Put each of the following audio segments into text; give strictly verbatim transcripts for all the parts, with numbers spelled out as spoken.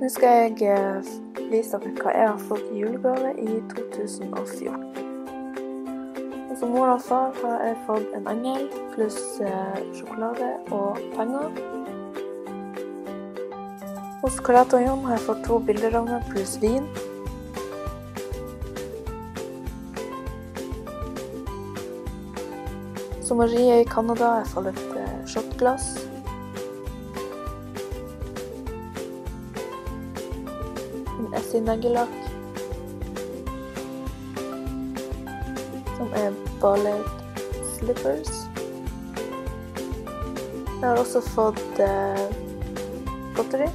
Nå skal jeg eh, vise dere hva jeg har fått i julegave i to tusen og fjorten. Og som mor og far har jeg fått en engel, pluss eh, sjokolade og penger. Hos Colette og Jon har jeg fått to bilderavner pluss vin. Som Marie i Canada har jeg fått et eh, shotglass. En Essie-negelakk. Som er ballet slippers. Jeg har også fått eh, godteri.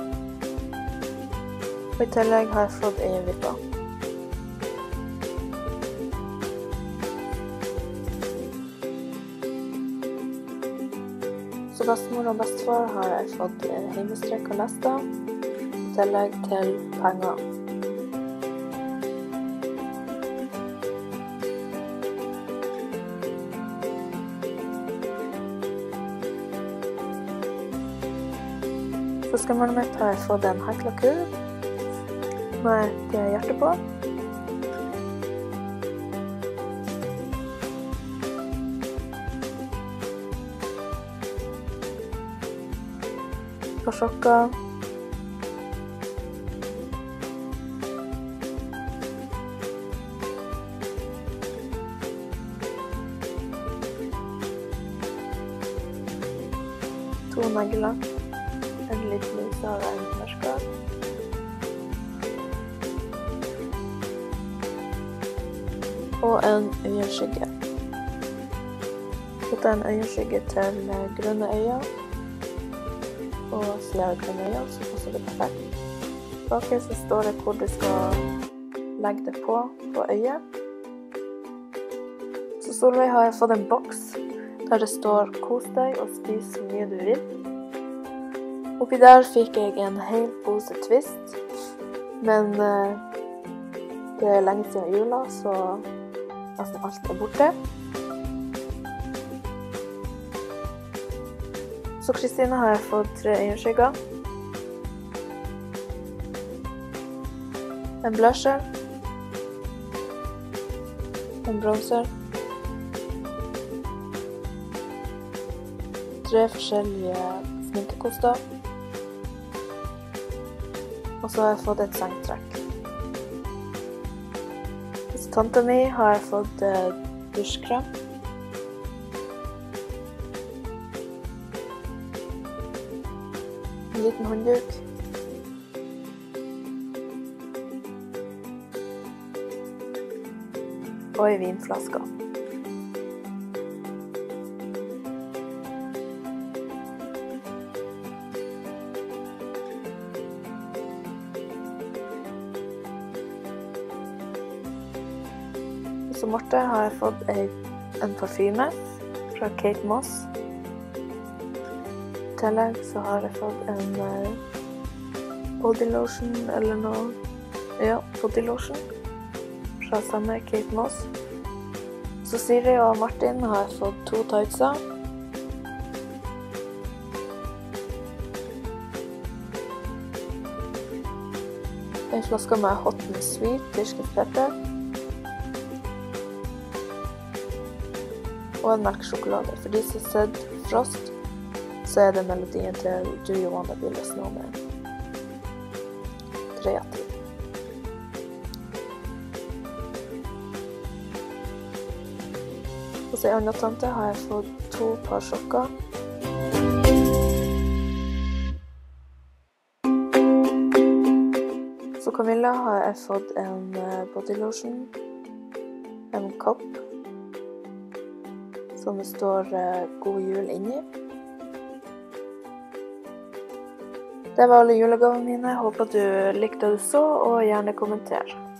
Og i tillegg har jeg fått en vippa. Så bestemor og bestefar har jeg fått hjemmestrekk og lester, i tillegg til penger. Så skummet mitt har jeg fått en heklakurv med et hjerte på. På sjokka. To neglelakk. En liten lys av en mørska. Og en øyeskygge. Dette er en øyeskygge til grønne øyne. Og flere grønne øyne, så passer det perfekt. Bak her så står det hvor du skal legge det på, på øyet. Så Solveig har jeg fått en boks der det står «Kos deg og spis så mye du vil». Oppi der fikk jeg en hel pose Twist, men uh, det er lenge siden jula, så nesten alt er borte. Så Kristine har jeg fått tre øyenskygger, en blusher, en bronzer, tre forskjellige sminkekoster, og så har jeg fått et sengtrekk. Hos tante mi har jeg fått eh, dusjkrem. En liten håndduk. Og en vinflaske. Så Marte har jeg fått en parfyme fra Kate Moss. I tillegg så har jeg fått en body lotion, eller noe, ja, body lotion fra samme Kate Moss. Så Siri og Martin har jeg fått to tightser. En flaske med Hot and Sweet, tyrkisk pepper. Og en melkesjokolade. For de som har sett Frost, så er det melodien til Do You Wanna Build a Snowman. Kreativ. Hos en annen tante har jeg fått to par sokker. Så Camilla har jeg fått en body lotion, en kopp, som det står uh, God jul inni. Det var alle julegavene mine. Håper du likte det så, og gjerne kommenter.